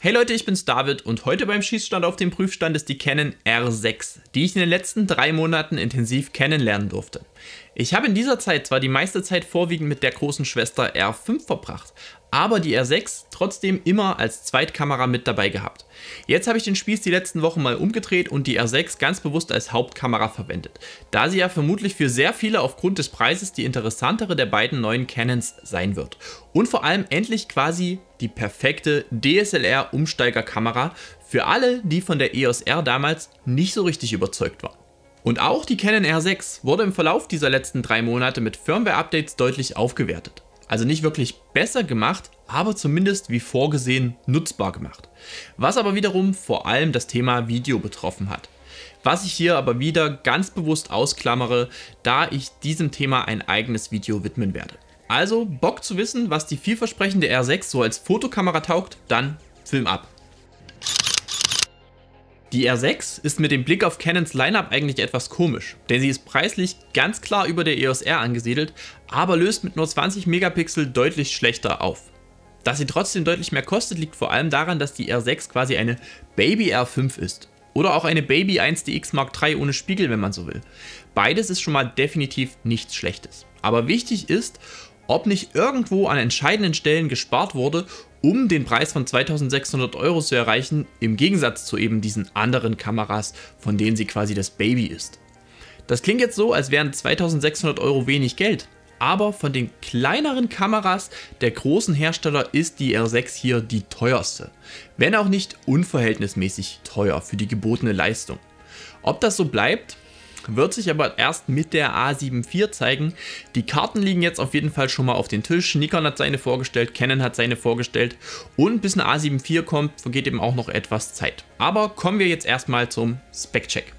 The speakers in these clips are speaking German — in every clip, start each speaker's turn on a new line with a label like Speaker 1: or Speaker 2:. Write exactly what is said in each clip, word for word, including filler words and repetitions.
Speaker 1: Hey Leute, ich bin's David und heute beim Schießstand auf dem Prüfstand ist die Canon R sechs, die ich in den letzten drei Monaten intensiv kennenlernen durfte. Ich habe in dieser Zeit zwar die meiste Zeit vorwiegend mit der großen Schwester R fünf verbracht, aber die R sechs trotzdem immer als Zweitkamera mit dabei gehabt. Jetzt habe ich den Spieß die letzten Wochen mal umgedreht und die R sechs ganz bewusst als Hauptkamera verwendet, da sie ja vermutlich für sehr viele aufgrund des Preises die interessantere der beiden neuen Canons sein wird. Und vor allem endlich quasi die perfekte D S L R-Umsteigerkamera für alle, die von der E O S R damals nicht so richtig überzeugt waren. Und auch die Canon R sechs wurde im Verlauf dieser letzten drei Monate mit Firmware-Updates deutlich aufgewertet. Also nicht wirklich besser gemacht, aber zumindest wie vorgesehen nutzbar gemacht. Was aber wiederum vor allem das Thema Video betroffen hat. Was ich hier aber wieder ganz bewusst ausklammere, da ich diesem Thema ein eigenes Video widmen werde. Also Bock zu wissen, was die vielversprechende R sechs so als Fotokamera taugt, dann Film ab. Die R sechs ist mit dem Blick auf Canons Lineup eigentlich etwas komisch, denn sie ist preislich ganz klar über der E O S R angesiedelt, aber löst mit nur zwanzig Megapixel deutlich schlechter auf. Dass sie trotzdem deutlich mehr kostet, liegt vor allem daran, dass die R sechs quasi eine Baby R fünf ist. Oder auch eine Baby eins D X Mark drei ohne Spiegel, wenn man so will. Beides ist schon mal definitiv nichts Schlechtes. Aber wichtig ist, ob nicht irgendwo an entscheidenden Stellen gespart wurde, um den Preis von zweitausendsechshundert Euro zu erreichen, im Gegensatz zu eben diesen anderen Kameras, von denen sie quasi das Baby ist. Das klingt jetzt so, als wären zweitausendsechshundert Euro wenig Geld, aber von den kleineren Kameras der großen Hersteller ist die R sechs hier die teuerste, wenn auch nicht unverhältnismäßig teuer für die gebotene Leistung. Ob das so bleibt, wird sich aber erst mit der A sieben vier zeigen. Die Karten liegen jetzt auf jeden Fall schon mal auf den Tisch. Nikon hat seine vorgestellt, Canon hat seine vorgestellt und bis eine A sieben vier kommt, vergeht eben auch noch etwas Zeit. Aber kommen wir jetzt erstmal zum Spec-Check.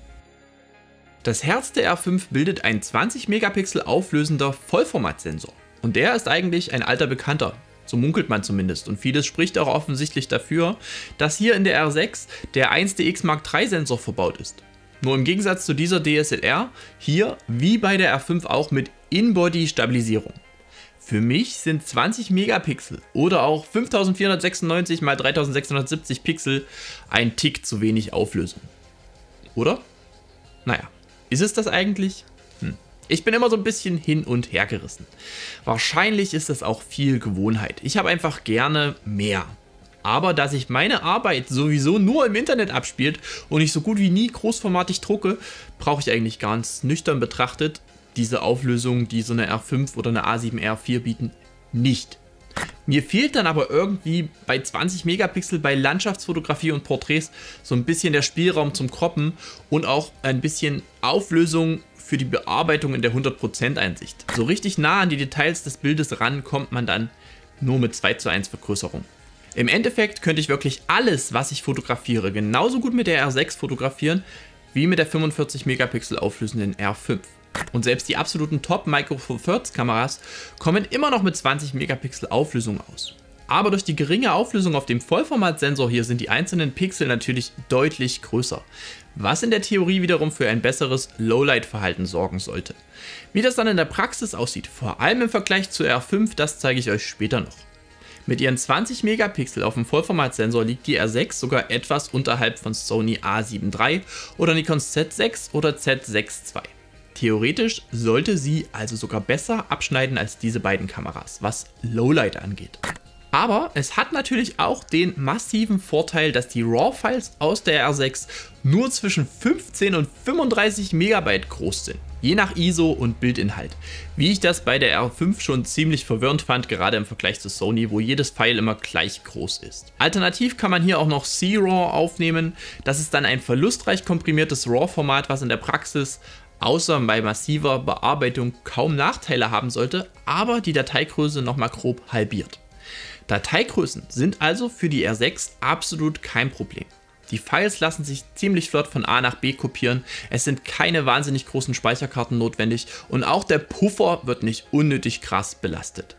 Speaker 1: Das Herz der R fünf bildet ein zwanzig Megapixel auflösender Vollformatsensor und der ist eigentlich ein alter Bekannter. So munkelt man zumindest und vieles spricht auch offensichtlich dafür, dass hier in der R sechs der eins D X Mark drei Sensor verbaut ist. Nur im Gegensatz zu dieser D S L R, hier wie bei der R fünf auch mit In-Body-Stabilisierung. Für mich sind zwanzig Megapixel oder auch fünftausendvierhundertsechsundneunzig mal dreitausendsechshundertsiebzig Pixel ein Tick zu wenig Auflösung. Oder? Naja, ist es das eigentlich? Hm. Ich bin immer so ein bisschen hin und her gerissen. Wahrscheinlich ist das auch viel Gewohnheit. Ich habe einfach gerne mehr. Aber da sich meine Arbeit sowieso nur im Internet abspielt und ich so gut wie nie großformatig drucke, brauche ich eigentlich ganz nüchtern betrachtet diese Auflösung, die so eine R fünf oder eine A sieben R vier bieten, nicht. Mir fehlt dann aber irgendwie bei zwanzig Megapixel bei Landschaftsfotografie und Porträts so ein bisschen der Spielraum zum Croppen und auch ein bisschen Auflösung für die Bearbeitung in der hundert Prozent Einsicht. So richtig nah an die Details des Bildes ran kommt man dann nur mit zwei zu eins Vergrößerung. Im Endeffekt könnte ich wirklich alles, was ich fotografiere, genauso gut mit der R sechs fotografieren, wie mit der fünfundvierzig Megapixel auflösenden R fünf. Und selbst die absoluten Top Micro Four Thirds Kameras kommen immer noch mit zwanzig Megapixel Auflösung aus. Aber durch die geringe Auflösung auf dem Vollformatsensor hier sind die einzelnen Pixel natürlich deutlich größer, was in der Theorie wiederum für ein besseres Lowlight-Verhalten sorgen sollte. Wie das dann in der Praxis aussieht, vor allem im Vergleich zur R fünf, das zeige ich euch später noch. Mit ihren zwanzig Megapixel auf dem Vollformatsensor liegt die R sechs sogar etwas unterhalb von Sony A sieben drei oder Nikons Z sechs oder Z sechs zwei. Theoretisch sollte sie also sogar besser abschneiden als diese beiden Kameras, was Lowlight angeht. Aber es hat natürlich auch den massiven Vorteil, dass die RAW-Files aus der R sechs nur zwischen fünfzehn und fünfunddreißig Megabyte groß sind, je nach I S O und Bildinhalt. Wie ich das bei der R fünf schon ziemlich verwirrend fand, gerade im Vergleich zu Sony, wo jedes File immer gleich groß ist. Alternativ kann man hier auch noch C RAW aufnehmen. Das ist dann ein verlustreich komprimiertes RAW-Format, was in der Praxis außer bei massiver Bearbeitung kaum Nachteile haben sollte, aber die Dateigröße nochmal grob halbiert. Dateigrößen sind also für die R sechs absolut kein Problem. Die Files lassen sich ziemlich flott von A nach B kopieren, es sind keine wahnsinnig großen Speicherkarten notwendig und auch der Puffer wird nicht unnötig krass belastet.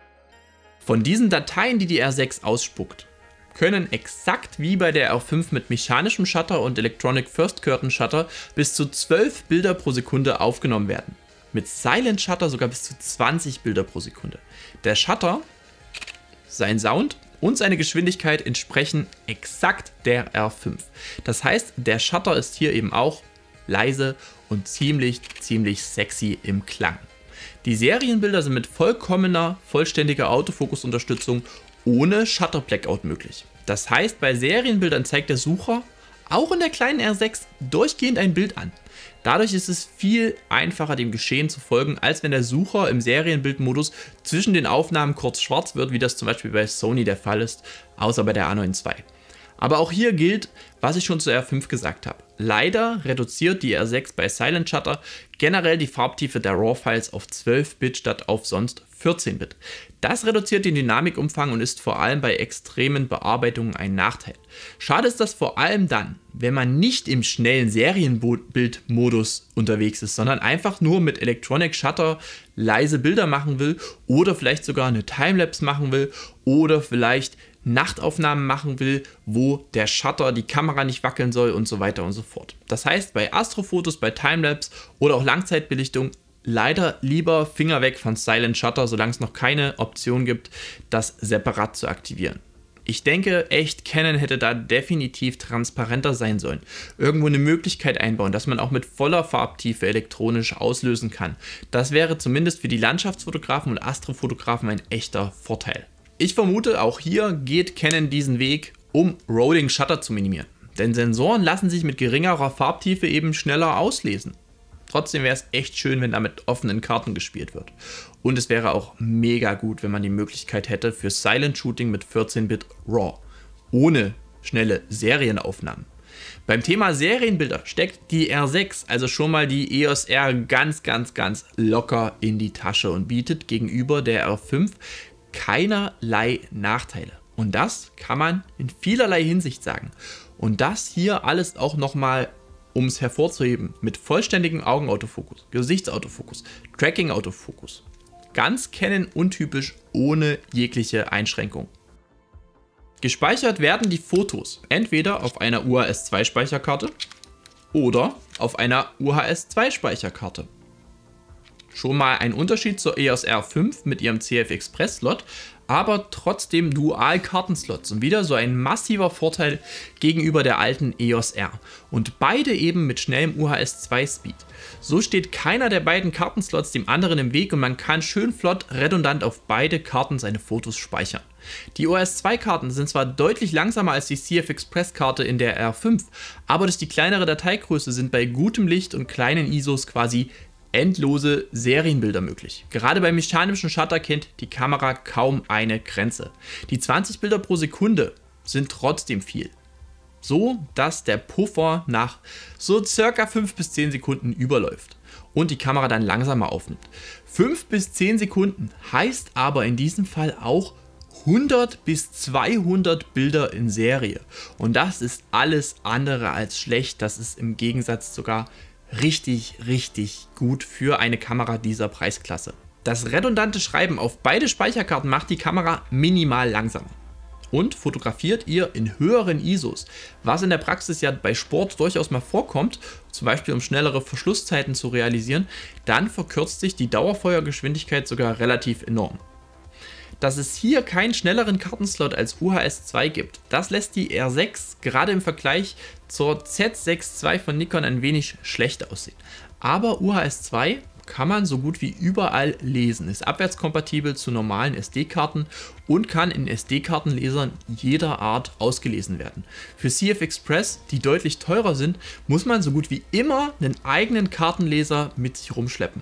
Speaker 1: Von diesen Dateien, die die R sechs ausspuckt, können exakt wie bei der R fünf mit mechanischem Shutter und Electronic First Curtain Shutter bis zu zwölf Bilder pro Sekunde aufgenommen werden. Mit Silent Shutter sogar bis zu zwanzig Bilder pro Sekunde. Der Shutter, sein Sound und seine Geschwindigkeit entsprechen exakt der R fünf. Das heißt, der Shutter ist hier eben auch leise und ziemlich, ziemlich sexy im Klang. Die Serienbilder sind mit vollkommener, vollständiger Autofokusunterstützung ohne Shutter Blackout möglich. Das heißt, bei Serienbildern zeigt der Sucher auch in der kleinen R sechs durchgehend ein Bild an. Dadurch ist es viel einfacher, dem Geschehen zu folgen, als wenn der Sucher im Serienbildmodus zwischen den Aufnahmen kurz schwarz wird, wie das zum Beispiel bei Sony der Fall ist, außer bei der A neun zwei. Aber auch hier gilt, was ich schon zur R fünf gesagt habe. Leider reduziert die R sechs bei Silent Shutter generell die Farbtiefe der RAW-Files auf zwölf Bit statt auf sonst vierzehn Bit. Das reduziert den Dynamikumfang und ist vor allem bei extremen Bearbeitungen ein Nachteil. Schade ist das vor allem dann, wenn man nicht im schnellen Serienbildmodus unterwegs ist, sondern einfach nur mit Electronic Shutter leise Bilder machen will oder vielleicht sogar eine Timelapse machen will oder vielleicht Nachtaufnahmen machen will, wo der Shutter, die Kamera nicht wackeln soll und so weiter und so fort. Das heißt, bei Astrofotos, bei Timelapse oder auch Langzeitbelichtung leider lieber Finger weg von Silent Shutter, solange es noch keine Option gibt, das separat zu aktivieren. Ich denke echt, Canon hätte da definitiv transparenter sein sollen. Irgendwo eine Möglichkeit einbauen, dass man auch mit voller Farbtiefe elektronisch auslösen kann. Das wäre zumindest für die Landschaftsfotografen und Astrofotografen ein echter Vorteil. Ich vermute, auch hier geht Canon diesen Weg, um Rolling Shutter zu minimieren. Denn Sensoren lassen sich mit geringerer Farbtiefe eben schneller auslesen. Trotzdem wäre es echt schön, wenn da mit offenen Karten gespielt wird. Und es wäre auch mega gut, wenn man die Möglichkeit hätte für Silent Shooting mit vierzehn Bit RAW, ohne schnelle Serienaufnahmen. Beim Thema Serienbilder steckt die R sechs, also schon mal die E O S R, ganz, ganz, ganz locker in die Tasche und bietet gegenüber der R fünf keinerlei Nachteile. Und das kann man in vielerlei Hinsicht sagen. Und das hier alles auch nochmal, um es hervorzuheben, mit vollständigem Augenautofokus, Gesichtsautofokus, Tracking-Autofokus. Ganz Canon untypisch, ohne jegliche Einschränkung. Gespeichert werden die Fotos entweder auf einer U H S zwei Speicherkarte oder auf einer U H S zwei Speicherkarte. Schon mal ein Unterschied zur E O S R fünf mit ihrem C F Express Slot, aber trotzdem Dual-Kartenslots und wieder so ein massiver Vorteil gegenüber der alten E O S R. Und beide eben mit schnellem U H S zwei Speed. So steht keiner der beiden Kartenslots dem anderen im Weg und man kann schön flott redundant auf beide Karten seine Fotos speichern. Die U H S zwei Karten sind zwar deutlich langsamer als die C F Express Karte in der R fünf, aber durch die kleinere Dateigröße sind bei gutem Licht und kleinen I S Os quasi endlose Serienbilder möglich. Gerade beim mechanischen Shutter kennt die Kamera kaum eine Grenze. Die zwanzig Bilder pro Sekunde sind trotzdem viel. So, dass der Puffer nach so circa fünf bis zehn Sekunden überläuft und die Kamera dann langsamer aufnimmt. fünf bis zehn Sekunden heißt aber in diesem Fall auch hundert bis zweihundert Bilder in Serie. Und das ist alles andere als schlecht. Das ist im Gegensatz sogar richtig, richtig gut für eine Kamera dieser Preisklasse. Das redundante Schreiben auf beide Speicherkarten macht die Kamera minimal langsamer und fotografiert ihr in höheren I S Os, was in der Praxis ja bei Sport durchaus mal vorkommt, zum Beispiel um schnellere Verschlusszeiten zu realisieren, dann verkürzt sich die Dauerfeuergeschwindigkeit sogar relativ enorm. Dass es hier keinen schnelleren Kartenslot als U H S zwei gibt, das lässt die R sechs gerade im Vergleich zur Z sechs zwei von Nikon ein wenig schlecht aussehen. Aber U H S zwei kann man so gut wie überall lesen, ist abwärtskompatibel zu normalen S D-Karten und kann in S D-Kartenlesern jeder Art ausgelesen werden. Für C F Express, die deutlich teurer sind, muss man so gut wie immer einen eigenen Kartenleser mit sich rumschleppen.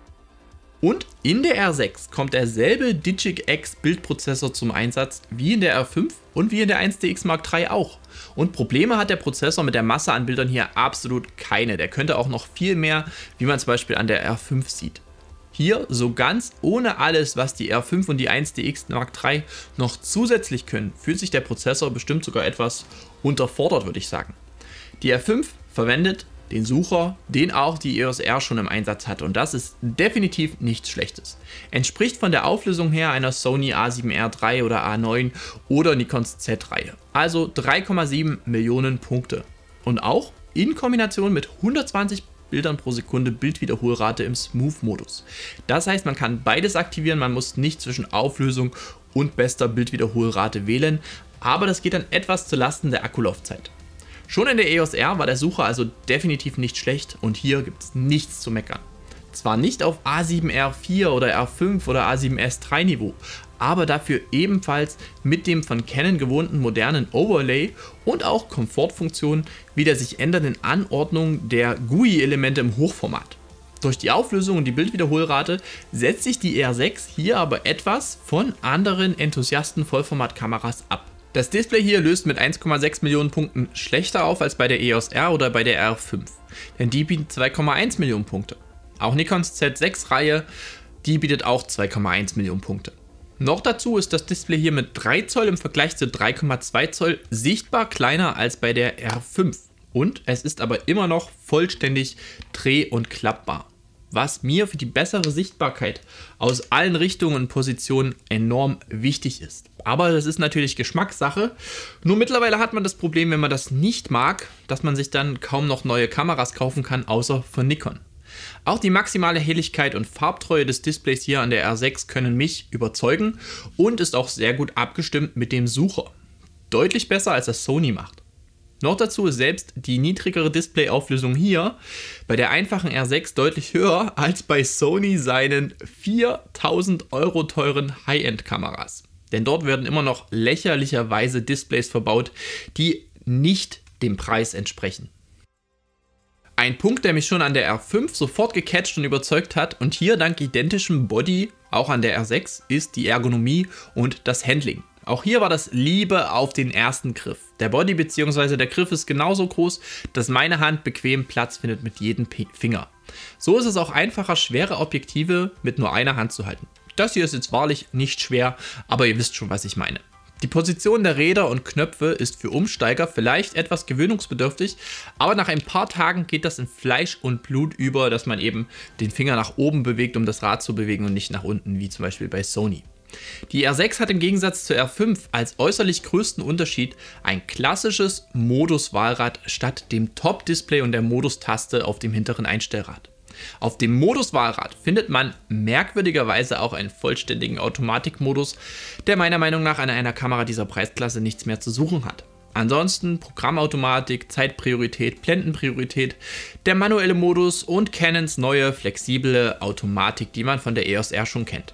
Speaker 1: Und in der R sechs kommt derselbe Digic-X Bildprozessor zum Einsatz wie in der R fünf und wie in der eins D X Mark drei auch. Und Probleme hat der Prozessor mit der Masse an Bildern hier absolut keine. Der könnte auch noch viel mehr, wie man zum Beispiel an der R fünf sieht. Hier so ganz ohne alles, was die R fünf und die eins D X Mark drei noch zusätzlich können, fühlt sich der Prozessor bestimmt sogar etwas unterfordert, würde ich sagen. Die R fünf verwendet den Sucher, den auch die E O S R schon im Einsatz hat, und das ist definitiv nichts Schlechtes. Entspricht von der Auflösung her einer Sony A sieben R drei oder A neun oder Nikons Z-Reihe. Also drei Komma sieben Millionen Punkte. Und auch in Kombination mit hundertzwanzig Bildern pro Sekunde Bildwiederholrate im Smooth-Modus. Das heißt, man kann beides aktivieren, man muss nicht zwischen Auflösung und bester Bildwiederholrate wählen, aber das geht dann etwas zulasten der Akkulaufzeit. Schon in der E O S R war der Sucher also definitiv nicht schlecht und hier gibt es nichts zu meckern. Zwar nicht auf A sieben R vier oder R fünf oder A sieben S drei Niveau, aber dafür ebenfalls mit dem von Canon gewohnten modernen Overlay und auch Komfortfunktionen wie der sich ändernden Anordnung der G U I-Elemente im Hochformat. Durch die Auflösung und die Bildwiederholrate setzt sich die R sechs hier aber etwas von anderen Enthusiasten-Vollformatkameras ab. Das Display hier löst mit eins Komma sechs Millionen Punkten schlechter auf als bei der E O S R oder bei der R fünf, denn die bietet zwei Komma eins Millionen Punkte. Auch Nikons Z sechs Reihe, die bietet auch zwei Komma eins Millionen Punkte. Noch dazu ist das Display hier mit drei Zoll im Vergleich zu drei Komma zwei Zoll sichtbar kleiner als bei der R fünf und es ist aber immer noch vollständig dreh- und klappbar, was mir für die bessere Sichtbarkeit aus allen Richtungen und Positionen enorm wichtig ist. Aber das ist natürlich Geschmackssache. Nur mittlerweile hat man das Problem, wenn man das nicht mag, dass man sich dann kaum noch neue Kameras kaufen kann, außer von Nikon. Auch die maximale Helligkeit und Farbtreue des Displays hier an der R sechs können mich überzeugen und ist auch sehr gut abgestimmt mit dem Sucher. Deutlich besser als das Sony macht. Noch dazu ist selbst die niedrigere Displayauflösung hier bei der einfachen R sechs deutlich höher als bei Sony seinen viertausend Euro teuren High-End-Kameras. Denn dort werden immer noch lächerlicherweise Displays verbaut, die nicht dem Preis entsprechen. Ein Punkt, der mich schon an der R fünf sofort gecatcht und überzeugt hat und hier dank identischem Body auch an der R sechs ist die Ergonomie und das Handling. Auch hier war das Liebe auf den ersten Griff. Der Body bzw. der Griff ist genauso groß, dass meine Hand bequem Platz findet mit jedem Finger. So ist es auch einfacher, schwere Objektive mit nur einer Hand zu halten. Das hier ist jetzt wahrlich nicht schwer, aber ihr wisst schon, was ich meine. Die Position der Räder und Knöpfe ist für Umsteiger vielleicht etwas gewöhnungsbedürftig, aber nach ein paar Tagen geht das in Fleisch und Blut über, dass man eben den Finger nach oben bewegt, um das Rad zu bewegen und nicht nach unten, wie zum Beispiel bei Sony. Die R sechs hat im Gegensatz zur R fünf als äußerlich größten Unterschied ein klassisches Moduswahlrad statt dem Top-Display und der Modustaste auf dem hinteren Einstellrad. Auf dem Moduswahlrad findet man merkwürdigerweise auch einen vollständigen Automatikmodus, der meiner Meinung nach an einer Kamera dieser Preisklasse nichts mehr zu suchen hat. Ansonsten Programmautomatik, Zeitpriorität, Blendenpriorität, der manuelle Modus und Canons neue flexible Automatik, die man von der E O S R schon kennt.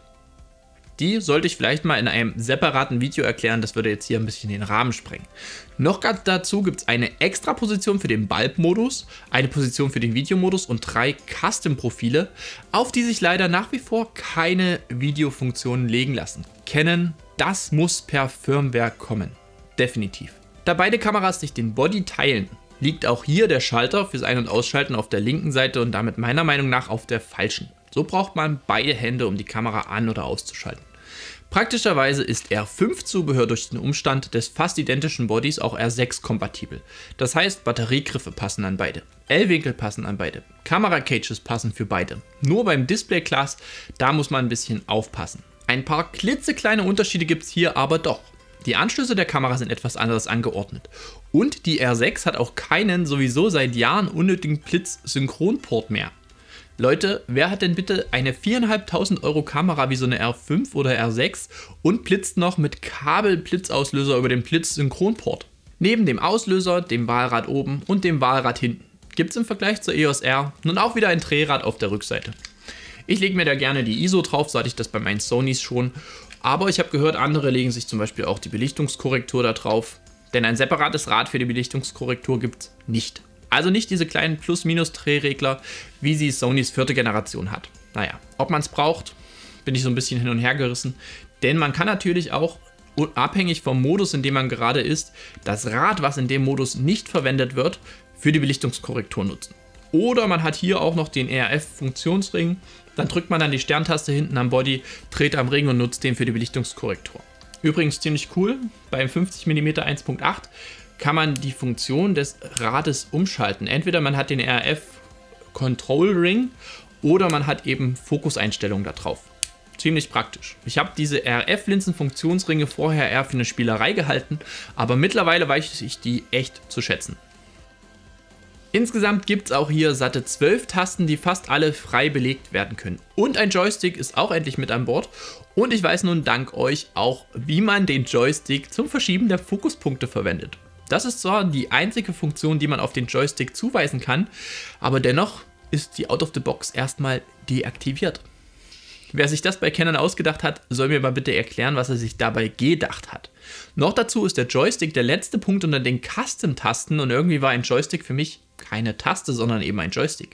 Speaker 1: Die sollte ich vielleicht mal in einem separaten Video erklären, das würde jetzt hier ein bisschen den Rahmen sprengen. Noch ganz dazu gibt es eine extra Position für den Bulb-Modus, eine Position für den Videomodus und drei Custom-Profile, auf die sich leider nach wie vor keine Videofunktionen legen lassen. Canon, das muss per Firmware kommen. Definitiv. Da beide Kameras sich den Body teilen, liegt auch hier der Schalter fürs Ein- und Ausschalten auf der linken Seite und damit meiner Meinung nach auf der falschen. So braucht man beide Hände, um die Kamera an- oder auszuschalten. Praktischerweise ist R fünf Zubehör durch den Umstand des fast identischen Bodys auch R sechs kompatibel. Das heißt, Batteriegriffe passen an beide, L-Winkel passen an beide, Kamera-Cages passen für beide. Nur beim Display-Glas, da muss man ein bisschen aufpassen. Ein paar klitzekleine Unterschiede gibt es hier aber doch. Die Anschlüsse der Kamera sind etwas anders angeordnet. Und die R sechs hat auch keinen sowieso seit Jahren unnötigen Blitz-Synchronport mehr. Leute, wer hat denn bitte eine viertausendfünfhundert Euro Kamera wie so eine R fünf oder R sechs und blitzt noch mit Kabel-Blitzauslöser über den Blitz-Synchronport? Neben dem Auslöser, dem Wahlrad oben und dem Wahlrad hinten gibt es im Vergleich zur E O S R nun auch wieder ein Drehrad auf der Rückseite. Ich lege mir da gerne die I S O drauf, so hatte ich das bei meinen Sonys schon, aber ich habe gehört, andere legen sich zum Beispiel auch die Belichtungskorrektur da drauf, denn ein separates Rad für die Belichtungskorrektur gibt es nicht. Also nicht diese kleinen Plus-Minus-Drehregler, wie sie Sonys vierte Generation hat. Naja, ob man es braucht, bin ich so ein bisschen hin und her gerissen. Denn man kann natürlich auch, abhängig vom Modus, in dem man gerade ist, das Rad, was in dem Modus nicht verwendet wird, für die Belichtungskorrektur nutzen. Oder man hat hier auch noch den E R F-Funktionsring. Dann drückt man dann die Sterntaste hinten am Body, dreht am Ring und nutzt den für die Belichtungskorrektur. Übrigens ziemlich cool, beim fünfzig Millimeter eins Punkt acht kann man die Funktion des Rades umschalten. Entweder man hat den E R F Control Ring oder man hat eben Fokuseinstellungen da drauf. Ziemlich praktisch. Ich habe diese E R F-Linsen-Funktionsringe vorher eher für eine Spielerei gehalten, aber mittlerweile weiß ich die echt zu schätzen. Insgesamt gibt es auch hier satte zwölf Tasten, die fast alle frei belegt werden können. Und ein Joystick ist auch endlich mit an Bord. Und ich weiß nun dank euch auch, wie man den Joystick zum Verschieben der Fokuspunkte verwendet. Das ist zwar die einzige Funktion, die man auf den Joystick zuweisen kann, aber dennoch ist die Out of the Box erstmal deaktiviert. Wer sich das bei Canon ausgedacht hat, soll mir mal bitte erklären, was er sich dabei gedacht hat. Noch dazu ist der Joystick der letzte Punkt unter den Custom-Tasten und irgendwie war ein Joystick für mich keine Taste, sondern eben ein Joystick.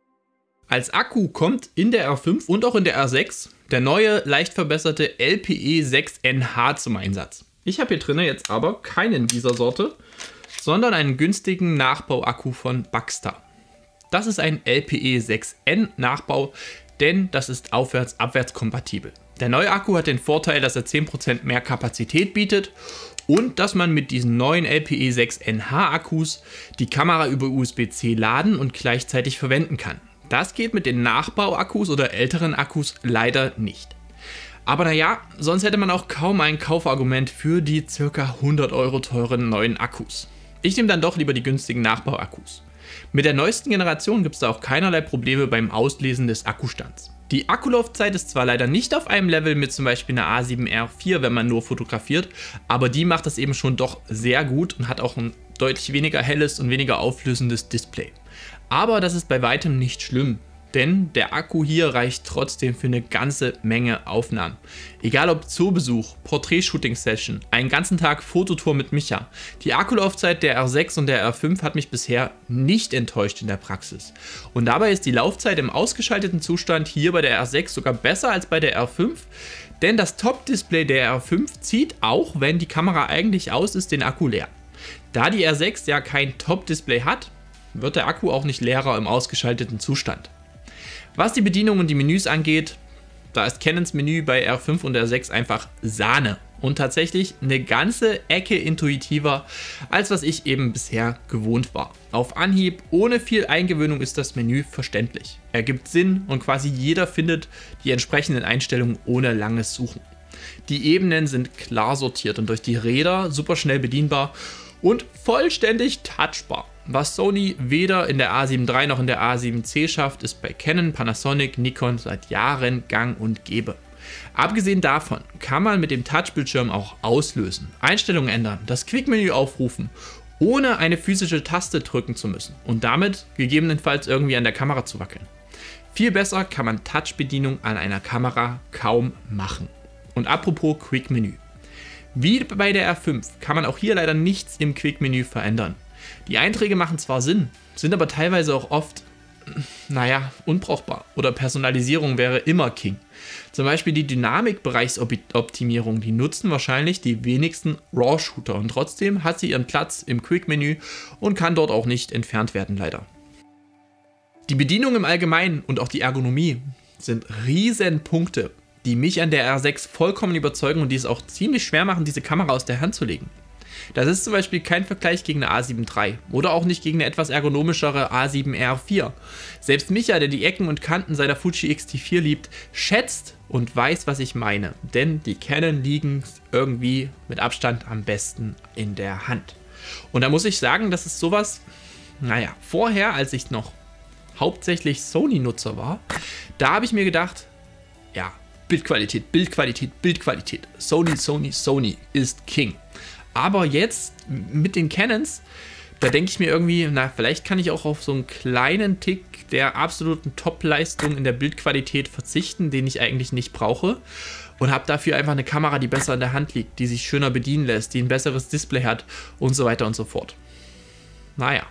Speaker 1: Als Akku kommt in der R fünf und auch in der R sechs der neue, leicht verbesserte L P E sechs N H zum Einsatz. Ich habe hier drin jetzt aber keinen dieser Sorte, sondern einen günstigen Nachbauakku von Baxter. Das ist ein L P E sechs N Nachbau, denn das ist aufwärts-abwärts kompatibel. Der neue Akku hat den Vorteil, dass er zehn Prozent mehr Kapazität bietet und dass man mit diesen neuen L P E sechs N H Akkus die Kamera über U S B C laden und gleichzeitig verwenden kann. Das geht mit den Nachbauakkus oder älteren Akkus leider nicht. Aber naja, sonst hätte man auch kaum ein Kaufargument für die ca. hundert Euro teuren neuen Akkus. Ich nehme dann doch lieber die günstigen Nachbauakkus. Mit der neuesten Generation gibt es da auch keinerlei Probleme beim Auslesen des Akkustands. Die Akkulaufzeit ist zwar leider nicht auf einem Level mit zum Beispiel einer A sieben R vier, wenn man nur fotografiert, aber die macht das eben schon doch sehr gut und hat auch ein deutlich weniger helles und weniger auflösendes Display. Aber das ist bei weitem nicht schlimm, denn der Akku hier reicht trotzdem für eine ganze Menge Aufnahmen. Egal ob Zoobesuch, Porträt-Shooting-Session, einen ganzen Tag Fototour mit Micha. Die Akkulaufzeit der R sechs und der R fünf hat mich bisher nicht enttäuscht in der Praxis. Und dabei ist die Laufzeit im ausgeschalteten Zustand hier bei der R sechs sogar besser als bei der R fünf, denn das Top-Display der R fünf zieht, auch wenn die Kamera eigentlich aus ist, den Akku leer. Da die R sechs ja kein Top-Display hat, wird der Akku auch nicht leerer im ausgeschalteten Zustand. Was die Bedienung und die Menüs angeht, da ist Canons Menü bei R fünf und R sechs einfach Sahne und tatsächlich eine ganze Ecke intuitiver, als was ich eben bisher gewohnt war. Auf Anhieb, ohne viel Eingewöhnung ist das Menü verständlich. Ergibt Sinn und quasi jeder findet die entsprechenden Einstellungen ohne langes Suchen. Die Ebenen sind klar sortiert und durch die Räder super schnell bedienbar und vollständig touchbar. Was Sony weder in der A sieben drei noch in der A sieben C schafft, ist bei Canon, Panasonic, Nikon seit Jahren gang und gäbe. Abgesehen davon kann man mit dem Touchbildschirm auch auslösen, Einstellungen ändern, das Quick-Menü aufrufen, ohne eine physische Taste drücken zu müssen und damit gegebenenfalls irgendwie an der Kamera zu wackeln. Viel besser kann man Touch-Bedienung an einer Kamera kaum machen. Und apropos Quick-Menü. Wie bei der R fünf kann man auch hier leider nichts im Quick-Menü verändern. Die Einträge machen zwar Sinn, sind aber teilweise auch oft, naja, unbrauchbar oder Personalisierung wäre immer King. Zum Beispiel die Dynamikbereichsoptimierung, die nutzen wahrscheinlich die wenigsten RAW-Shooter und trotzdem hat sie ihren Platz im Quick-Menü und kann dort auch nicht entfernt werden leider. Die Bedienung im Allgemeinen und auch die Ergonomie sind Riesenpunkte, die mich an der R sechs vollkommen überzeugen und die es auch ziemlich schwer machen, diese Kamera aus der Hand zu legen. Das ist zum Beispiel kein Vergleich gegen eine A sieben drei oder auch nicht gegen eine etwas ergonomischere A sieben R vier. Selbst Micha, der die Ecken und Kanten seiner Fuji X T vier liebt, schätzt und weiß, was ich meine. Denn die Canon liegen irgendwie mit Abstand am besten in der Hand. Und da muss ich sagen, das ist sowas, naja, vorher, als ich noch hauptsächlich Sony-Nutzer war, da habe ich mir gedacht, ja, Bildqualität, Bildqualität, Bildqualität, Sony, Sony, Sony ist King. Aber jetzt mit den Canons, da denke ich mir irgendwie, na, vielleicht kann ich auch auf so einen kleinen Tick der absoluten Top-Leistung in der Bildqualität verzichten, den ich eigentlich nicht brauche. Und habe dafür einfach eine Kamera, die besser in der Hand liegt, die sich schöner bedienen lässt, die ein besseres Display hat und so weiter und so fort. Naja.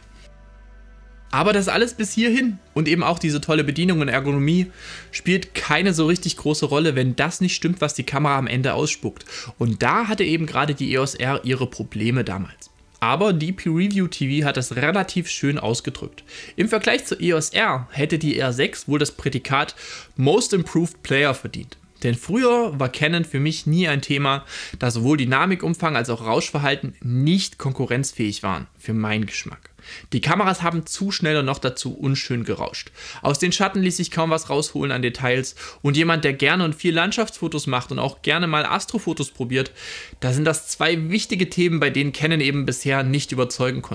Speaker 1: Aber das alles bis hierhin und eben auch diese tolle Bedienung und Ergonomie spielt keine so richtig große Rolle, wenn das nicht stimmt, was die Kamera am Ende ausspuckt. Und da hatte eben gerade die E O S R ihre Probleme damals. Aber D P Review T V hat das relativ schön ausgedrückt. Im Vergleich zur E O S R hätte die R sechs wohl das Prädikat Most Improved Player verdient. Denn früher war Canon für mich nie ein Thema, da sowohl Dynamikumfang als auch Rauschverhalten nicht konkurrenzfähig waren, für meinen Geschmack. Die Kameras haben zu schnell und noch dazu unschön gerauscht. Aus den Schatten ließ sich kaum was rausholen an Details und jemand, der gerne und viel Landschaftsfotos macht und auch gerne mal Astrofotos probiert, da sind das zwei wichtige Themen, bei denen Canon eben bisher nicht überzeugen konnte.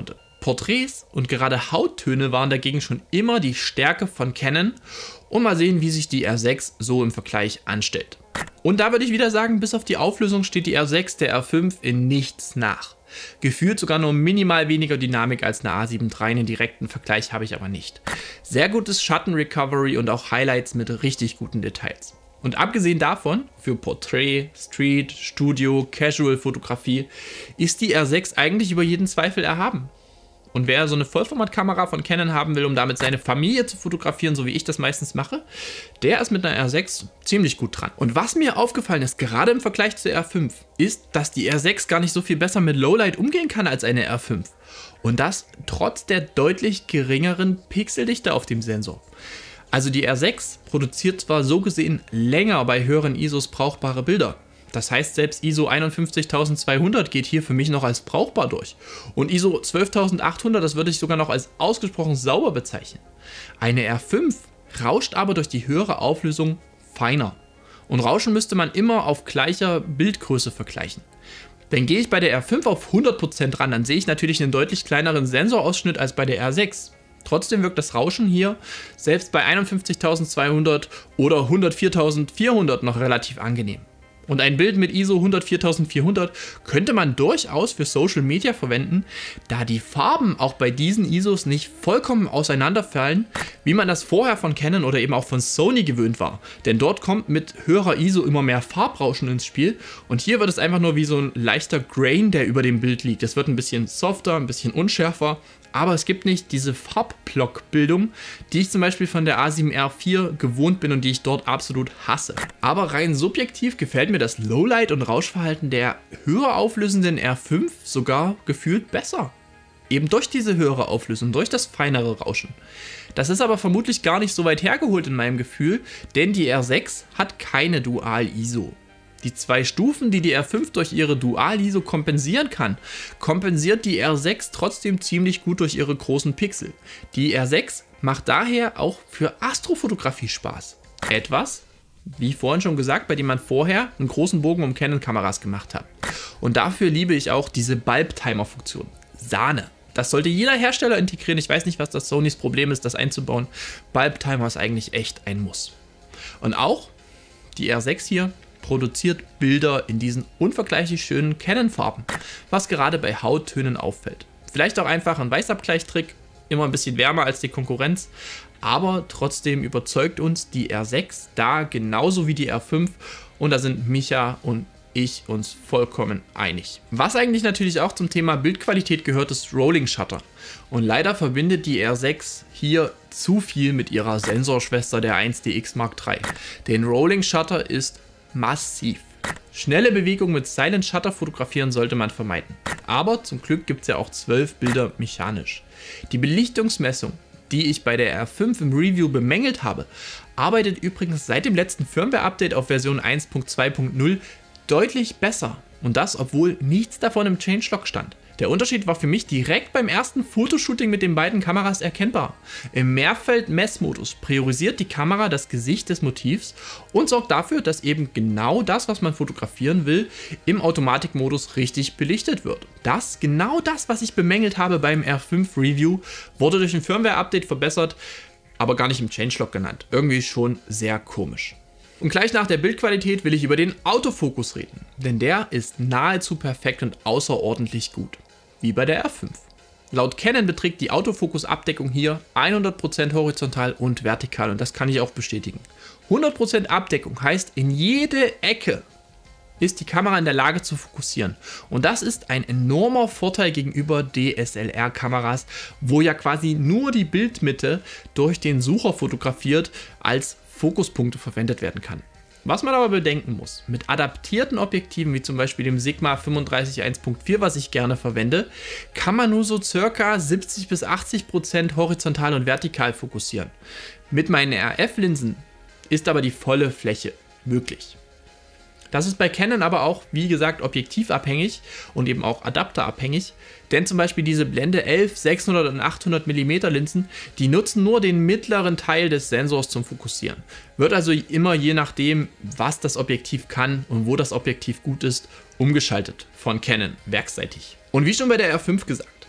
Speaker 1: Porträts und gerade Hauttöne waren dagegen schon immer die Stärke von Canon und mal sehen, wie sich die R sechs so im Vergleich anstellt. Und da würde ich wieder sagen, bis auf die Auflösung steht die R sechs der R fünf in nichts nach. Gefühlt sogar nur minimal weniger Dynamik als eine A sieben drei, einen direkten Vergleich habe ich aber nicht. Sehr gutes Schattenrecovery und auch Highlights mit richtig guten Details. Und abgesehen davon, für Portrait, Street, Studio, Casual-Fotografie ist die R sechs eigentlich über jeden Zweifel erhaben. Und wer so eine Vollformatkamera von Canon haben will, um damit seine Familie zu fotografieren, so wie ich das meistens mache, der ist mit einer R sechs ziemlich gut dran. Und was mir aufgefallen ist, gerade im Vergleich zur R fünf, ist, dass die R sechs gar nicht so viel besser mit Lowlight umgehen kann als eine R fünf. Und das trotz der deutlich geringeren Pixeldichte auf dem Sensor. Also die R sechs produziert zwar so gesehen länger bei höheren I S Os brauchbare Bilder. Das heißt, selbst I S O einundfünfzigtausendzweihundert geht hier für mich noch als brauchbar durch. Und I S O zwölftausendachthundert, das würde ich sogar noch als ausgesprochen sauber bezeichnen. Eine R fünf rauscht aber durch die höhere Auflösung feiner. Und Rauschen müsste man immer auf gleicher Bildgröße vergleichen. Denn gehe ich bei der R fünf auf hundert Prozent ran, dann sehe ich natürlich einen deutlich kleineren Sensorausschnitt als bei der R sechs. Trotzdem wirkt das Rauschen hier selbst bei einundfünfzigtausendzweihundert oder hundertviertausendvierhundert noch relativ angenehm. Und ein Bild mit I S O hundertviertausendvierhundert könnte man durchaus für Social Media verwenden, da die Farben auch bei diesen I S Os nicht vollkommen auseinanderfallen, wie man das vorher von Canon oder eben auch von Sony gewöhnt war. Denn dort kommt mit höherer I S O immer mehr Farbrauschen ins Spiel und hier wird es einfach nur wie so ein leichter Grain, der über dem Bild liegt. Es wird ein bisschen softer, ein bisschen unschärfer. Aber es gibt nicht diese Farbblockbildung, die ich zum Beispiel von der A sieben R vier gewohnt bin und die ich dort absolut hasse. Aber rein subjektiv gefällt mir das Lowlight und Rauschverhalten der höher auflösenden R fünf sogar gefühlt besser. Eben durch diese höhere Auflösung, durch das feinere Rauschen. Das ist aber vermutlich gar nicht so weit hergeholt in meinem Gefühl, denn die R sechs hat keine Dual-I S O. Die zwei Stufen, die die R fünf durch ihre Dual-I S O kompensieren kann, kompensiert die R sechs trotzdem ziemlich gut durch ihre großen Pixel. Die R sechs macht daher auch für Astrofotografie Spaß. Etwas, wie vorhin schon gesagt, bei dem man vorher einen großen Bogen um Canon-Kameras gemacht hat. Und dafür liebe ich auch diese Bulb-Timer-Funktion. Sahne. Das sollte jeder Hersteller integrieren. Ich weiß nicht, was das Sonys Problem ist, das einzubauen. Bulb-Timer ist eigentlich echt ein Muss. Und auch die R sechs hier produziert Bilder in diesen unvergleichlich schönen Canon-Farben, was gerade bei Hauttönen auffällt. Vielleicht auch einfach ein Weißabgleichtrick, immer ein bisschen wärmer als die Konkurrenz, aber trotzdem überzeugt uns die R sechs da genauso wie die R fünf und da sind Micha und ich uns vollkommen einig. Was eigentlich natürlich auch zum Thema Bildqualität gehört, ist Rolling Shutter. Und leider verbindet die R sechs hier zu viel mit ihrer Sensorschwester der eins D X Mark drei. Den Rolling Shutter ist massiv. Schnelle Bewegungen mit Silent Shutter fotografieren sollte man vermeiden. Aber zum Glück gibt es ja auch zwölf Bilder mechanisch. Die Belichtungsmessung, die ich bei der R fünf im Review bemängelt habe, arbeitet übrigens seit dem letzten Firmware-Update auf Version eins Punkt zwei Punkt null deutlich besser. Und das, obwohl nichts davon im Changelog stand. Der Unterschied war für mich direkt beim ersten Fotoshooting mit den beiden Kameras erkennbar. Im Mehrfeld-Messmodus priorisiert die Kamera das Gesicht des Motivs und sorgt dafür, dass eben genau das, was man fotografieren will, im Automatikmodus richtig belichtet wird. Das, genau das, was ich bemängelt habe beim R fünf Review, wurde durch ein Firmware-Update verbessert, aber gar nicht im Changelog genannt. Irgendwie schon sehr komisch. Und gleich nach der Bildqualität will ich über den Autofokus reden, denn der ist nahezu perfekt und außerordentlich gut, wie bei der R fünf. Laut Canon beträgt die Autofokus-Abdeckung hier hundert Prozent horizontal und vertikal und das kann ich auch bestätigen. hundert Prozent Abdeckung heißt, in jede Ecke ist die Kamera in der Lage zu fokussieren. Und das ist ein enormer Vorteil gegenüber D S L R-Kameras, wo ja quasi nur die Bildmitte durch den Sucher fotografiert als Fokuspunkte verwendet werden kann. Was man aber bedenken muss, mit adaptierten Objektiven wie zum Beispiel dem Sigma fünfunddreißig eins Punkt vier, was ich gerne verwende, kann man nur so circa siebzig bis achtzig Prozent horizontal und vertikal fokussieren. Mit meinen R F-Linsen ist aber die volle Fläche möglich. Das ist bei Canon aber auch, wie gesagt, objektivabhängig und eben auch adapterabhängig, denn zum Beispiel diese Blende elf, sechshundert und achthundert Millimeter Linsen, die nutzen nur den mittleren Teil des Sensors zum Fokussieren. Wird also immer je nachdem, was das Objektiv kann und wo das Objektiv gut ist, umgeschaltet von Canon werksseitig. Und wie schon bei der R fünf gesagt,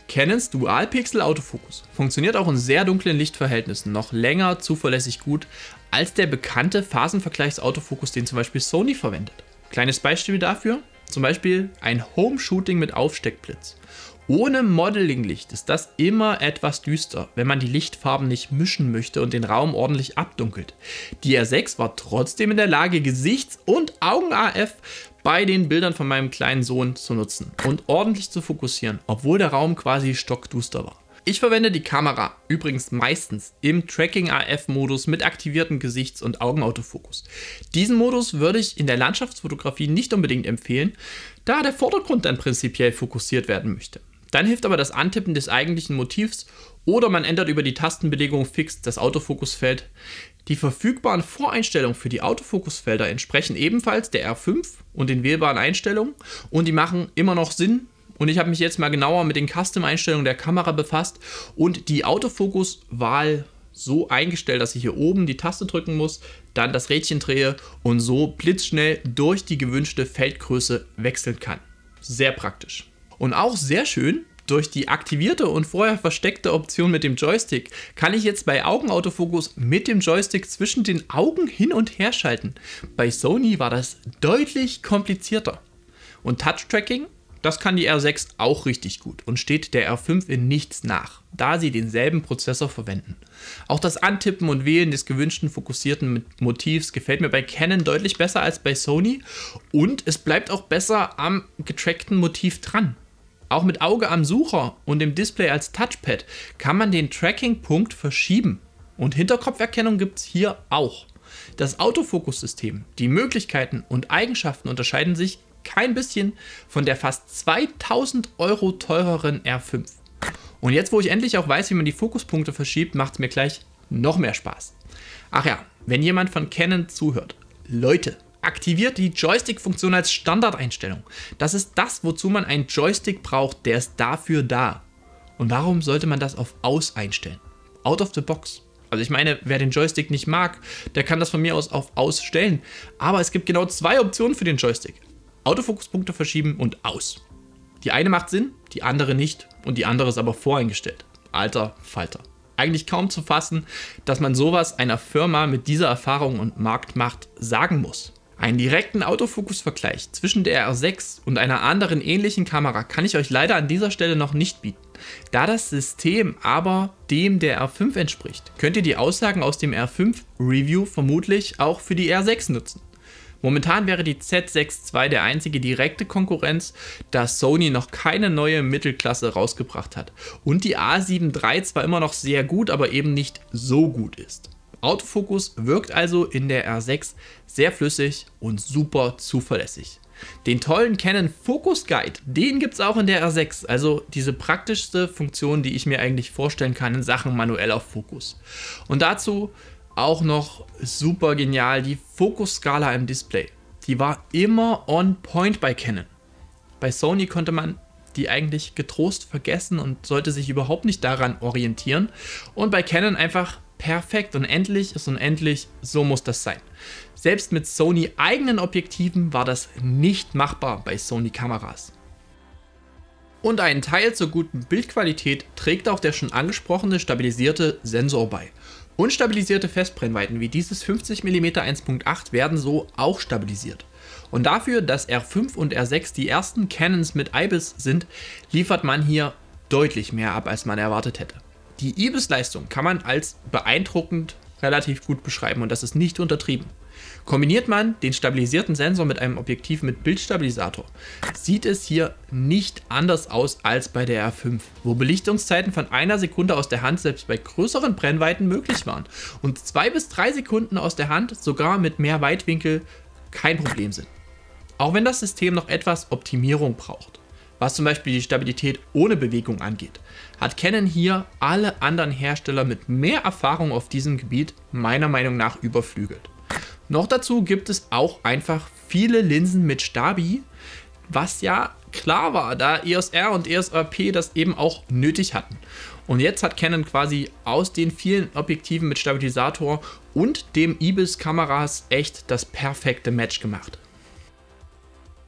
Speaker 1: Canons Dual-Pixel-Autofokus funktioniert auch in sehr dunklen Lichtverhältnissen noch länger zuverlässig gut als der bekannte Phasenvergleichs-Autofokus, den zum Beispiel Sony verwendet. Kleines Beispiel dafür, zum Beispiel ein Home-Shooting mit Aufsteckblitz. Ohne Modeling-Licht ist das immer etwas düster, wenn man die Lichtfarben nicht mischen möchte und den Raum ordentlich abdunkelt. Die R sechs war trotzdem in der Lage, Gesichts- und Augen-A F bei den Bildern von meinem kleinen Sohn zu nutzen und ordentlich zu fokussieren, obwohl der Raum quasi stockduster war. Ich verwende die Kamera übrigens meistens im Tracking-A F-Modus mit aktiviertem Gesichts- und Augenautofokus. Diesen Modus würde ich in der Landschaftsfotografie nicht unbedingt empfehlen, da der Vordergrund dann prinzipiell fokussiert werden möchte. Dann hilft aber das Antippen des eigentlichen Motivs oder man ändert über die Tastenbelegung fix das Autofokusfeld. Die verfügbaren Voreinstellungen für die Autofokusfelder entsprechen ebenfalls der R fünf und den wählbaren Einstellungen und die machen immer noch Sinn. Und ich habe mich jetzt mal genauer mit den Custom-Einstellungen der Kamera befasst und die Autofokuswahl so eingestellt, dass ich hier oben die Taste drücken muss, dann das Rädchen drehe und so blitzschnell durch die gewünschte Feldgröße wechseln kann. Sehr praktisch. Und auch sehr schön, durch die aktivierte und vorher versteckte Option mit dem Joystick kann ich jetzt bei Augenautofokus mit dem Joystick zwischen den Augen hin und her schalten. Bei Sony war das deutlich komplizierter. Und Touch-Tracking, das kann die R sechs auch richtig gut und steht der R fünf in nichts nach, da sie denselben Prozessor verwenden. Auch das Antippen und Wählen des gewünschten fokussierten Motivs gefällt mir bei Canon deutlich besser als bei Sony und es bleibt auch besser am getrackten Motiv dran. Auch mit Auge am Sucher und dem Display als Touchpad kann man den Tracking-Punkt verschieben. Und Hinterkopferkennung gibt es hier auch. Das Autofokussystem, die Möglichkeiten und Eigenschaften unterscheiden sich kein bisschen von der fast zweitausend Euro teureren R fünf. Und jetzt, wo ich endlich auch weiß, wie man die Fokuspunkte verschiebt, macht es mir gleich noch mehr Spaß. Ach ja, wenn jemand von Canon zuhört, Leute, aktiviert die Joystick-Funktion als Standardeinstellung. Das ist das, wozu man einen Joystick braucht, der ist dafür da. Und warum sollte man das auf Aus einstellen? Out of the box. Also ich meine, wer den Joystick nicht mag, der kann das von mir aus auf Aus stellen. Aber es gibt genau zwei Optionen für den Joystick. Autofokuspunkte verschieben und Aus. Die eine macht Sinn, die andere nicht und die andere ist aber voreingestellt. Alter Falter. Eigentlich kaum zu fassen, dass man sowas einer Firma mit dieser Erfahrung und Marktmacht sagen muss. Einen direkten Autofokusvergleich zwischen der R sechs und einer anderen ähnlichen Kamera kann ich euch leider an dieser Stelle noch nicht bieten. Da das System aber dem der R fünf entspricht, könnt ihr die Aussagen aus dem R fünf Review vermutlich auch für die R sechs nutzen. Momentan wäre die Z sechs zwei der einzige direkte Konkurrenz, da Sony noch keine neue Mittelklasse rausgebracht hat und die A sieben drei zwar immer noch sehr gut, aber eben nicht so gut ist. Autofokus wirkt also in der R sechs sehr flüssig und super zuverlässig. Den tollen Canon Focus Guide, den gibt es auch in der R sechs, also diese praktischste Funktion, die ich mir eigentlich vorstellen kann in Sachen manueller Fokus. Und dazu auch noch super genial die Fokusskala im Display. Die war immer on point bei Canon. Bei Sony konnte man die eigentlich getrost vergessen und sollte sich überhaupt nicht daran orientieren. Und bei Canon einfach perfekt und endlich ist unendlich, so muss das sein. Selbst mit Sony eigenen Objektiven war das nicht machbar bei Sony Kameras. Und einen Teil zur guten Bildqualität trägt auch der schon angesprochene stabilisierte Sensor bei. Unstabilisierte Festbrennweiten wie dieses fünfzig Millimeter eins Punkt acht werden so auch stabilisiert. Und dafür, dass R fünf und R sechs die ersten Canons mit I B I S sind, liefert man hier deutlich mehr ab, als man erwartet hätte. Die I B I S-Leistung kann man als beeindruckend relativ gut beschreiben und das ist nicht untertrieben. Kombiniert man den stabilisierten Sensor mit einem Objektiv mit Bildstabilisator, sieht es hier nicht anders aus als bei der R fünf, wo Belichtungszeiten von einer Sekunde aus der Hand selbst bei größeren Brennweiten möglich waren und zwei bis drei Sekunden aus der Hand sogar mit mehr Weitwinkel kein Problem sind. Auch wenn das System noch etwas Optimierung braucht, was zum Beispiel die Stabilität ohne Bewegung angeht, hat Canon hier alle anderen Hersteller mit mehr Erfahrung auf diesem Gebiet meiner Meinung nach überflügelt. Noch dazu gibt es auch einfach viele Linsen mit Stabi, was ja klar war, da E O S R und E O S R P das eben auch nötig hatten. Und jetzt hat Canon quasi aus den vielen Objektiven mit Stabilisator und dem I B I S-Kameras echt das perfekte Match gemacht.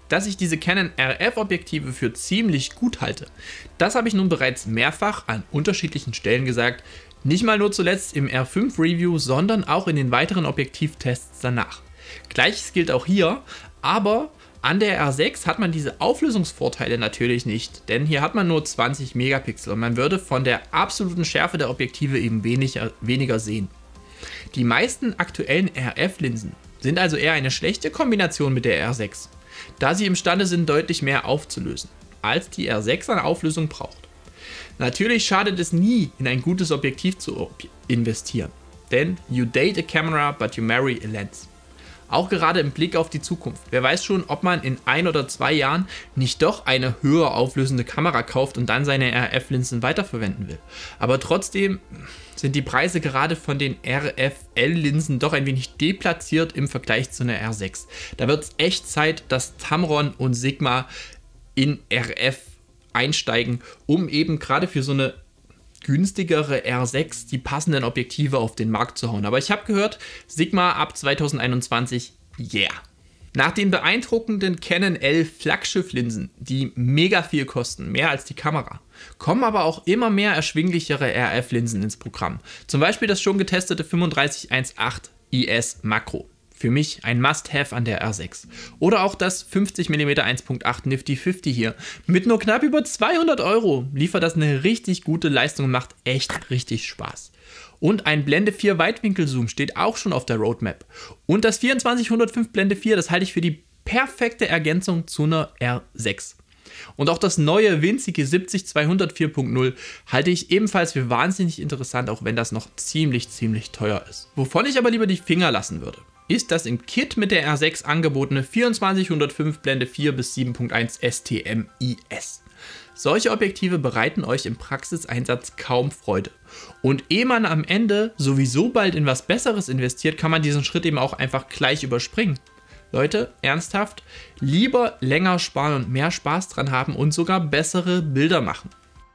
Speaker 1: Dass ich diese Canon R F-Objektive für ziemlich gut halte, das habe ich nun bereits mehrfach an unterschiedlichen Stellen gesagt, nicht mal nur zuletzt im R fünf Review, sondern auch in den weiteren Objektivtests danach. Gleiches gilt auch hier, aber an der R sechs hat man diese Auflösungsvorteile natürlich nicht, denn hier hat man nur zwanzig Megapixel und man würde von der absoluten Schärfe der Objektive eben weniger, weniger sehen. Die meisten aktuellen R F-Linsen sind also eher eine schlechte Kombination mit der R sechs, da sie imstande sind, deutlich mehr aufzulösen, als die R sechs an Auflösung braucht. Natürlich schadet es nie, in ein gutes Objektiv zu investieren, denn you date a camera, but you marry a lens. Auch gerade im Blick auf die Zukunft. Wer weiß schon, ob man in ein oder zwei Jahren nicht doch eine höher auflösende Kamera kauft und dann seine R F-Linsen weiterverwenden will. Aber trotzdem sind die Preise gerade von den R F L-Linsen doch ein wenig deplatziert im Vergleich zu einer R sechs. Da wird es echt Zeit, dass Tamron und Sigma in R F einsteigen, um eben gerade für so eine günstigere R sechs die passenden Objektive auf den Markt zu hauen. Aber ich habe gehört, Sigma ab zweitausendeinundzwanzig, yeah. Nach den beeindruckenden Canon L Flaggschiff-Linsen, die mega viel kosten, mehr als die Kamera, kommen aber auch immer mehr erschwinglichere R F-Linsen ins Programm. Zum Beispiel das schon getestete fünfunddreißig eins Komma acht I S Makro. Für mich ein Must-Have an der R sechs. Oder auch das fünfzig Millimeter eins Komma acht Nifty fünfzig hier. Mit nur knapp über zweihundert Euro liefert das eine richtig gute Leistung und macht echt richtig Spaß. Und ein Blende vier Weitwinkelzoom steht auch schon auf der Roadmap. Und das vierundzwanzig hundertfünf Blende vier, das halte ich für die perfekte Ergänzung zu einer R sechs. Und auch das neue winzige siebzig zweihundert vier Punkt null halte ich ebenfalls für wahnsinnig interessant, auch wenn das noch ziemlich, ziemlich teuer ist. Wovon ich aber lieber die Finger lassen würde, ist das im Kit mit der R sechs angebotene vierundzwanzig hundertfünf Blende vier bis sieben Punkt eins S T M I S. Solche Objektive bereiten euch im Praxiseinsatz kaum Freude. Und ehe man am Ende sowieso bald in was Besseres investiert, kann man diesen Schritt eben auch einfach gleich überspringen. Leute, ernsthaft, lieber länger sparen und mehr Spaß dran haben und sogar bessere Bilder machen.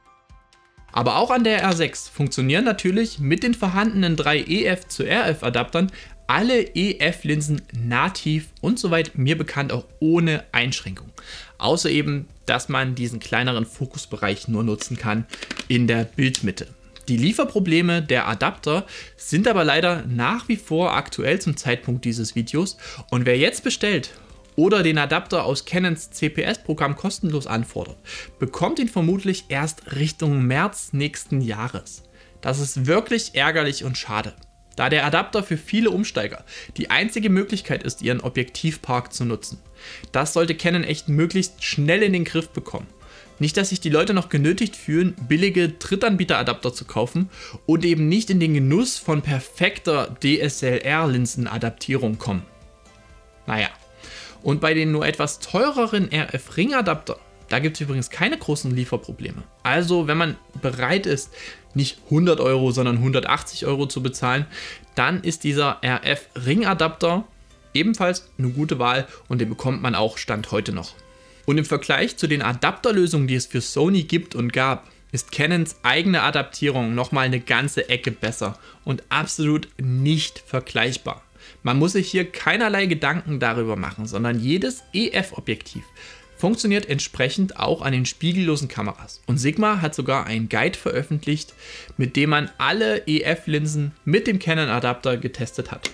Speaker 1: Aber auch an der R sechs funktionieren natürlich mit den vorhandenen drei E F zu R F Adaptern alle E F-Linsen nativ und soweit mir bekannt auch ohne Einschränkung. Außer eben, dass man diesen kleineren Fokusbereich nur nutzen kann in der Bildmitte. Die Lieferprobleme der Adapter sind aber leider nach wie vor aktuell zum Zeitpunkt dieses Videos und wer jetzt bestellt oder den Adapter aus Canons C P S-Programm kostenlos anfordert, bekommt ihn vermutlich erst Richtung März nächsten Jahres. Das ist wirklich ärgerlich und schade, da der Adapter für viele Umsteiger die einzige Möglichkeit ist, ihren Objektivpark zu nutzen. Das sollte Canon echt möglichst schnell in den Griff bekommen. Nicht, dass sich die Leute noch genötigt fühlen, billige Drittanbieter-Adapter zu kaufen und eben nicht in den Genuss von perfekter D S L R-Linsen-Adaptierung kommen. Naja, und bei den nur etwas teureren R F-Ring-Adapter, da gibt es übrigens keine großen Lieferprobleme. Also, wenn man bereit ist, nicht hundert Euro, sondern hundertachtzig Euro zu bezahlen, dann ist dieser R F-Ring-Adapter ebenfalls eine gute Wahl und den bekommt man auch Stand heute noch. Und im Vergleich zu den Adapterlösungen, die es für Sony gibt und gab, ist Canons eigene Adaptierung nochmal eine ganze Ecke besser und absolut nicht vergleichbar. Man muss sich hier keinerlei Gedanken darüber machen, sondern jedes E F-Objektiv funktioniert entsprechend auch an den spiegellosen Kameras. Und Sigma hat sogar einen Guide veröffentlicht, mit dem man alle E F-Linsen mit dem Canon-Adapter getestet hat.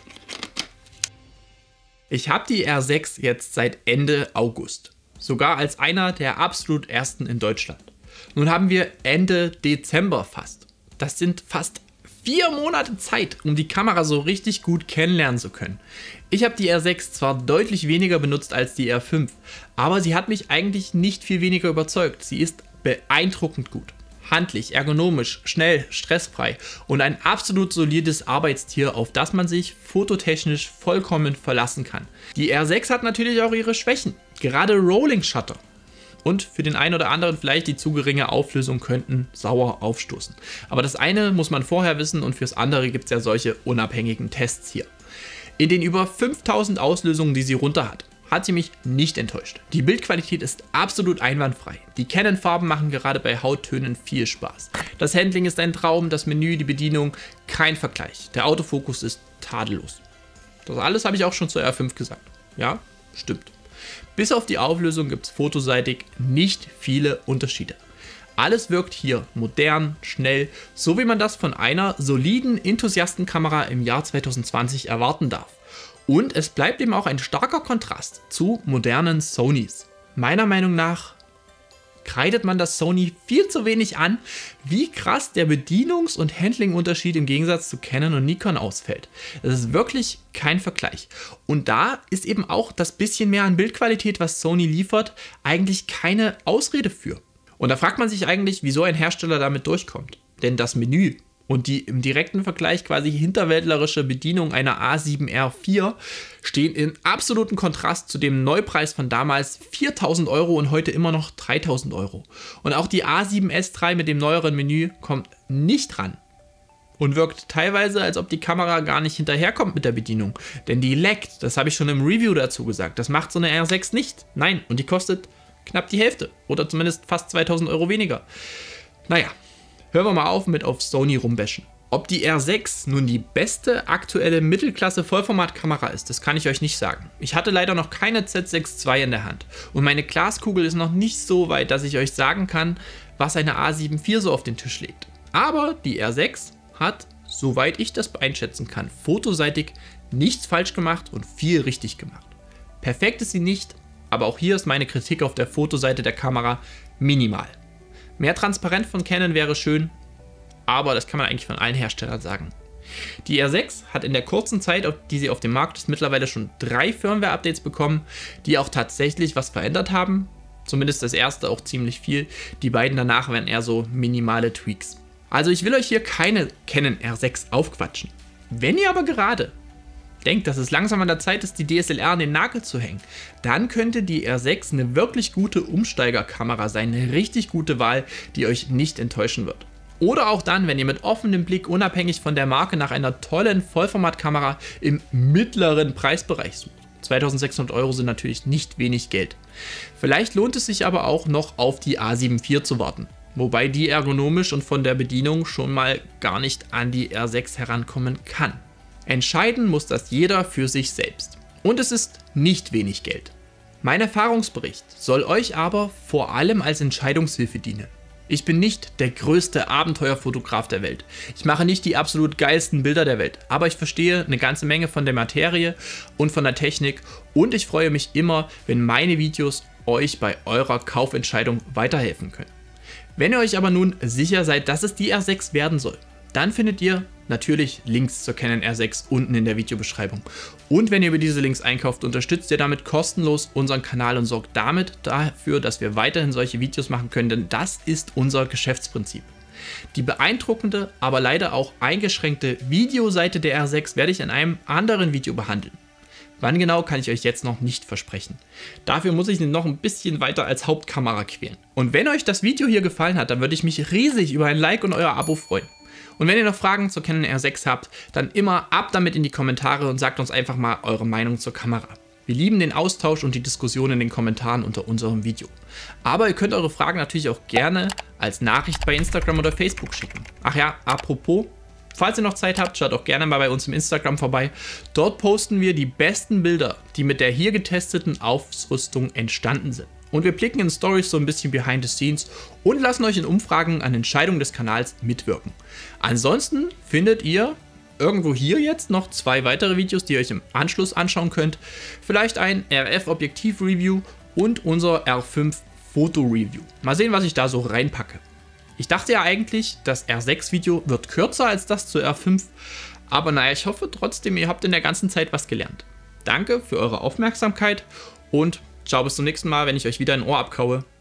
Speaker 1: Ich habe die R sechs jetzt seit Ende August, sogar als einer der absolut ersten in Deutschland. Nun haben wir Ende Dezember fast. Das sind fast vier Monate Zeit, um die Kamera so richtig gut kennenlernen zu können. Ich habe die R sechs zwar deutlich weniger benutzt als die R fünf, aber sie hat mich eigentlich nicht viel weniger überzeugt. Sie ist beeindruckend gut. Handlich, ergonomisch, schnell, stressfrei und ein absolut solides Arbeitstier, auf das man sich fototechnisch vollkommen verlassen kann. Die R sechs hat natürlich auch ihre Schwächen, gerade Rolling Shutter. Und für den einen oder anderen vielleicht die zu geringe Auflösung könnten sauer aufstoßen. Aber das eine muss man vorher wissen und fürs andere gibt es ja solche unabhängigen Tests hier. In den über fünftausend Auslösungen, die sie runter hat, hat sie mich nicht enttäuscht. Die Bildqualität ist absolut einwandfrei. Die Canon-Farben machen gerade bei Hauttönen viel Spaß. Das Handling ist ein Traum, das Menü, die Bedienung, kein Vergleich. Der Autofokus ist tadellos. Das alles habe ich auch schon zur R fünf gesagt. Ja, stimmt. Bis auf die Auflösung gibt es fotoseitig nicht viele Unterschiede. Alles wirkt hier modern, schnell, so wie man das von einer soliden Enthusiastenkamera im Jahr zwanzig zwanzig erwarten darf. Und es bleibt eben auch ein starker Kontrast zu modernen Sonys. Meiner Meinung nach kreidet man das Sony viel zu wenig an, wie krass der Bedienungs- und Handling-Unterschied im Gegensatz zu Canon und Nikon ausfällt. Das ist wirklich kein Vergleich. Und da ist eben auch das bisschen mehr an Bildqualität, was Sony liefert, eigentlich keine Ausrede für. Und da fragt man sich eigentlich, wieso ein Hersteller damit durchkommt. Denn das Menü und die im direkten Vergleich quasi hinterwäldlerische Bedienung einer A sieben R vier stehen in absolutem Kontrast zu dem Neupreis von damals viertausend Euro und heute immer noch dreitausend Euro. Und auch die A sieben S drei mit dem neueren Menü kommt nicht ran und wirkt teilweise, als ob die Kamera gar nicht hinterherkommt mit der Bedienung. Denn die laggt, das habe ich schon im Review dazu gesagt. Das macht so eine R sechs nicht. Nein, und die kostet knapp die Hälfte oder zumindest fast zweitausend Euro weniger. Naja, hören wir mal auf mit auf Sony rumbashen. Ob die R sechs nun die beste aktuelle Mittelklasse-Vollformatkamera ist, das kann ich euch nicht sagen. Ich hatte leider noch keine Z sechs zwei in der Hand und meine Glaskugel ist noch nicht so weit, dass ich euch sagen kann, was eine A sieben vier so auf den Tisch legt. Aber die R sechs hat, soweit ich das einschätzen kann, fotoseitig nichts falsch gemacht und viel richtig gemacht. Perfekt ist sie nicht, aber auch hier ist meine Kritik auf der Fotoseite der Kamera minimal. Mehr Transparenz von Canon wäre schön, aber das kann man eigentlich von allen Herstellern sagen. Die R sechs hat in der kurzen Zeit, die sie auf dem Markt ist, mittlerweile schon drei Firmware-Updates bekommen, die auch tatsächlich was verändert haben. Zumindest das erste auch ziemlich viel. Die beiden danach wären eher so minimale Tweaks. Also ich will euch hier keine Canon R sechs aufquatschen. Wenn ihr aber gerade denkt, dass es langsam an der Zeit ist, die D S L R an den Nagel zu hängen, dann könnte die R sechs eine wirklich gute Umsteigerkamera sein, eine richtig gute Wahl, die euch nicht enttäuschen wird. Oder auch dann, wenn ihr mit offenem Blick unabhängig von der Marke nach einer tollen Vollformatkamera im mittleren Preisbereich sucht. zweitausendsechshundert Euro sind natürlich nicht wenig Geld. Vielleicht lohnt es sich aber auch noch auf die A sieben vier zu warten, wobei die ergonomisch und von der Bedienung schon mal gar nicht an die R sechs herankommen kann. Entscheiden muss das jeder für sich selbst. Und es ist nicht wenig Geld. Mein Erfahrungsbericht soll euch aber vor allem als Entscheidungshilfe dienen. Ich bin nicht der größte Abenteuerfotograf der Welt. Ich mache nicht die absolut geilsten Bilder der Welt, aber ich verstehe eine ganze Menge von der Materie und von der Technik und ich freue mich immer, wenn meine Videos euch bei eurer Kaufentscheidung weiterhelfen können. Wenn ihr euch aber nun sicher seid, dass es die R sechs werden soll, dann findet ihr natürlich Links zur Canon R sechs unten in der Videobeschreibung. Und wenn ihr über diese Links einkauft, unterstützt ihr damit kostenlos unseren Kanal und sorgt damit dafür, dass wir weiterhin solche Videos machen können, denn das ist unser Geschäftsprinzip. Die beeindruckende, aber leider auch eingeschränkte Videoseite der R sechs werde ich in einem anderen Video behandeln. Wann genau, kann ich euch jetzt noch nicht versprechen. Dafür muss ich noch ein bisschen weiter als Hauptkamera quälen. Und wenn euch das Video hier gefallen hat, dann würde ich mich riesig über ein Like und euer Abo freuen. Und wenn ihr noch Fragen zur Canon R sechs habt, dann immer ab damit in die Kommentare und sagt uns einfach mal eure Meinung zur Kamera. Wir lieben den Austausch und die Diskussion in den Kommentaren unter unserem Video. Aber ihr könnt eure Fragen natürlich auch gerne als Nachricht bei Instagram oder Facebook schicken. Ach ja, apropos, falls ihr noch Zeit habt, schaut auch gerne mal bei uns im Instagram vorbei. Dort posten wir die besten Bilder, die mit der hier getesteten Ausrüstung entstanden sind. Und wir blicken in Stories so ein bisschen behind the scenes und lassen euch in Umfragen an Entscheidungen des Kanals mitwirken. Ansonsten findet ihr irgendwo hier jetzt noch zwei weitere Videos, die ihr euch im Anschluss anschauen könnt. Vielleicht ein R F-Objektiv-Review und unser R fünf Foto-Review. Mal sehen, was ich da so reinpacke. Ich dachte ja eigentlich, das R sechs Video wird kürzer als das zur R fünf, aber naja, ich hoffe trotzdem, ihr habt in der ganzen Zeit was gelernt. Danke für eure Aufmerksamkeit und ciao, bis zum nächsten Mal, wenn ich euch wieder ein Ohr abkaue.